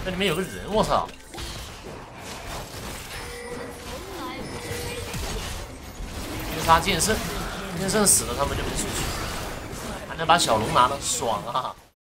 这里面有个人，我操！别杀剑圣，剑圣死了他们就没出去，还能把小龙拿了，爽啊！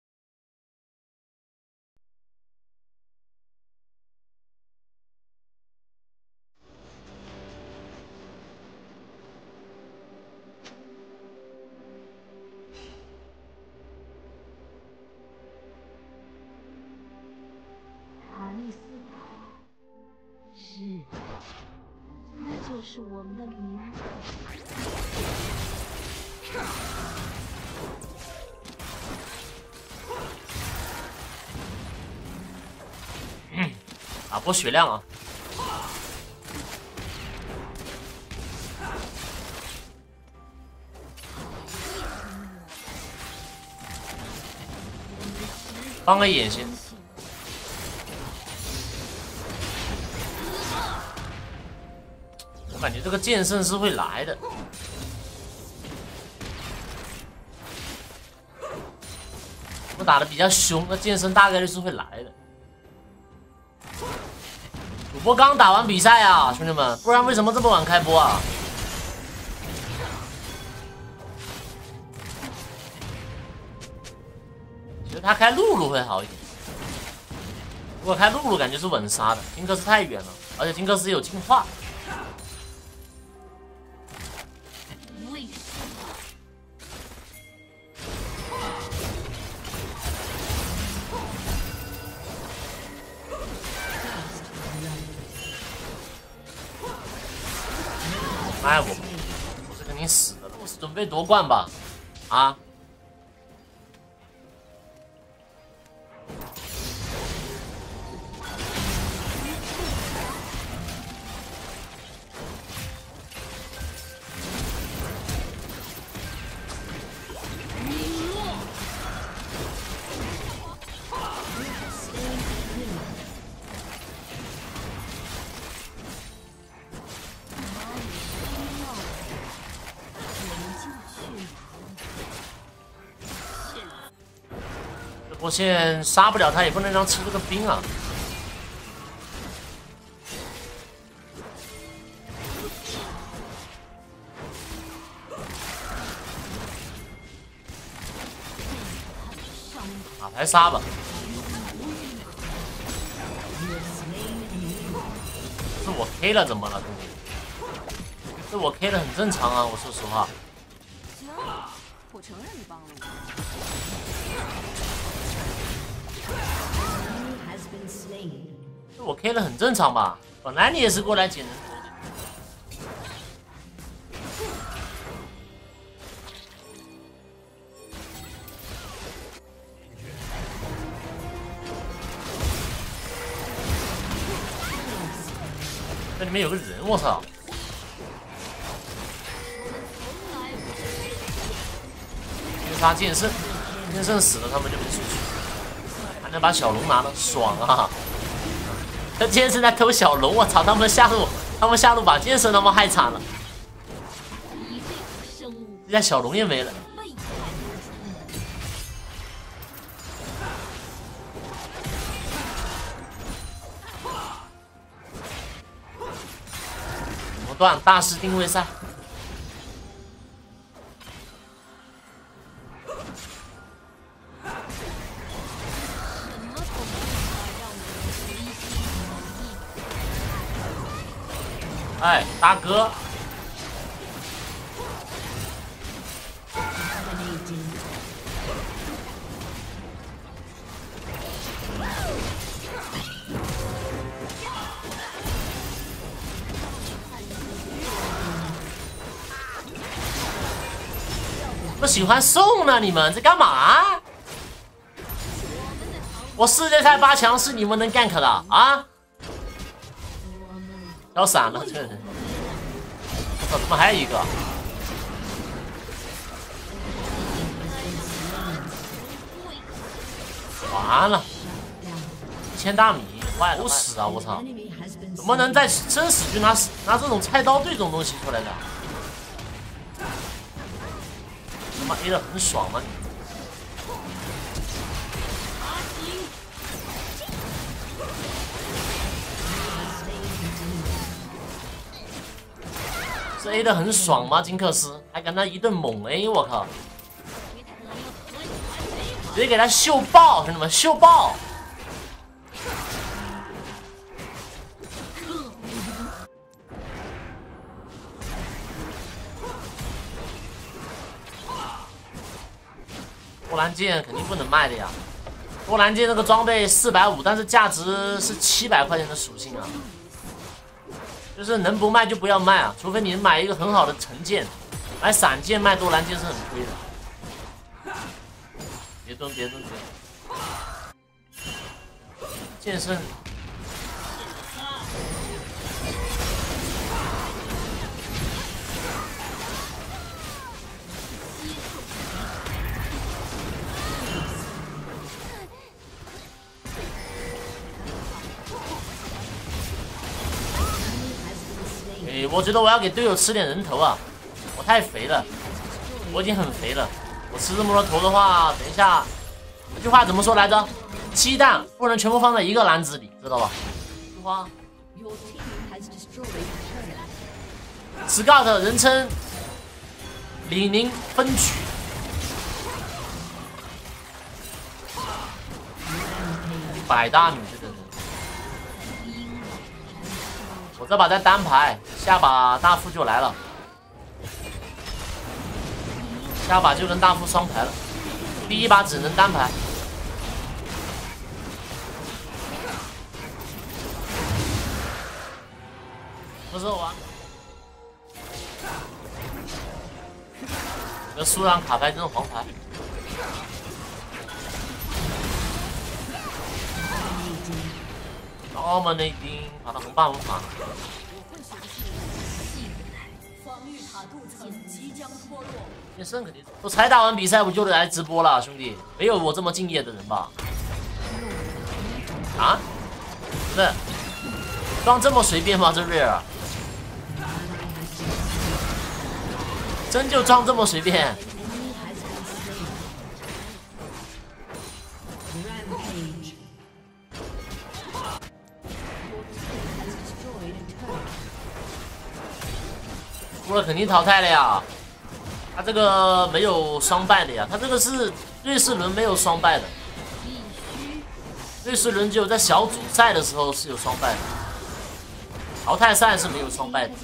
是，那就是我们的名字。 打波血量啊！帮个眼先。 我感觉这个剑圣是会来的，我打的比较凶，那剑圣大概率是会来的。主播刚打完比赛啊，兄弟们，不然为什么这么晚开播啊？其实他开露露会好一点，如果开露露感觉是稳杀的，金克斯太远了，而且金克斯有进化。 哎，我是肯定死的了，我是准备夺冠吧？啊！我现杀不了他，也不能让吃这个兵啊！打牌杀吧！是我 K 了，怎么了，兄弟？是我 K 了，很正常啊，我说实话。 行，我承认你帮了我。 我 K 了很正常吧？本来你也是过来捡人头的。这里面有个人，我操！别杀剑圣，剑圣死了他们就没出去，还能把小龙拿了，爽啊！ 他剑圣在偷小龙，我操！他们下路把剑圣他妈害惨了，这家小龙也没了。果断大师定位赛。 哎，大哥，我喜欢送呢，你们在干嘛？我世界赛8强是你们能 gank 的啊？ 要闪了，这人！我操，怎么还有一个？完了，1000大米，坏了，狗屎啊！我操，怎么能在生死局拿这种菜刀队这种东西出来的？他妈 A 的很爽吗你？ 这 A 的很爽吗？金克斯还敢他一顿猛 A， 我靠！直接给他秀爆，兄弟们，秀爆！波兰剑肯定不能卖的呀！波兰剑那个装备450，但是价值是700块钱的属性啊！就是能不卖就不要卖啊，除非你买一个很好的成剑，买散剑卖多兰剑是很亏的。别蹲，别蹲，别蹲！剑圣。我觉得我要给队友吃点人头啊！我太肥了，我已经很肥了。我吃这么多头的话，等一下，这句话怎么说来着？鸡蛋不能全部放在一个篮子里，知道吧？这句话。Scott 人称李宁分曲。100大米这个人。我这把在单排，下把大副就来了，下把就跟大副双排了，第一把只能单排。不是我，这输让卡牌真是黄牌。哦嘛那丁把他红 buff 反了。剑圣肯定我才打完比赛我就来直播了，兄弟，没有我这么敬业的人吧？啊？不是，装这么随便吗？这瑞尔，真就装这么随便？输了肯定淘汰了呀！他这个没有双败的呀，他这个是瑞士轮没有双败的，瑞士轮只有在小组赛的时候是有双败的，淘汰赛是没有双败的。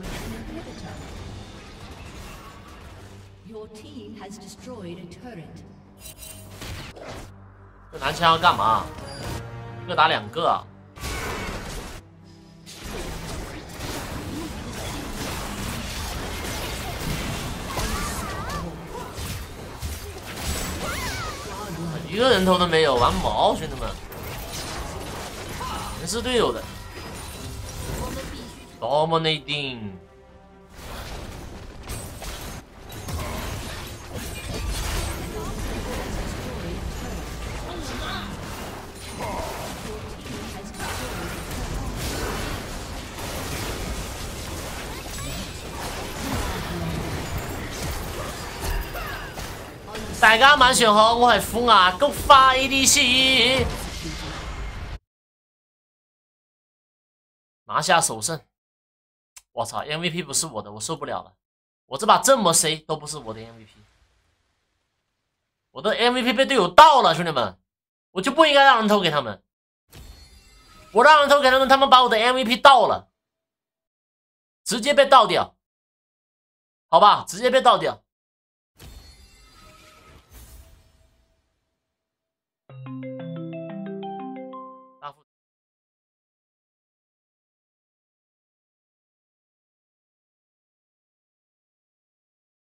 这男枪要干嘛？一个打2个啊！一个人头都没有，玩毛，兄弟们，全是队友的。Dominating， 大家晚上好，我係虎牙菊花 ADC， 拿下首胜。我操 ，MVP 不是我的，我受不了了。我这把这么 C 都不是我的 MVP， 我的 MVP 被队友盗了，兄弟们，我就不应该让人头给他们。我让人头给他们，他们把我的 MVP 盗了，直接被盗掉，好吧，直接被盗掉。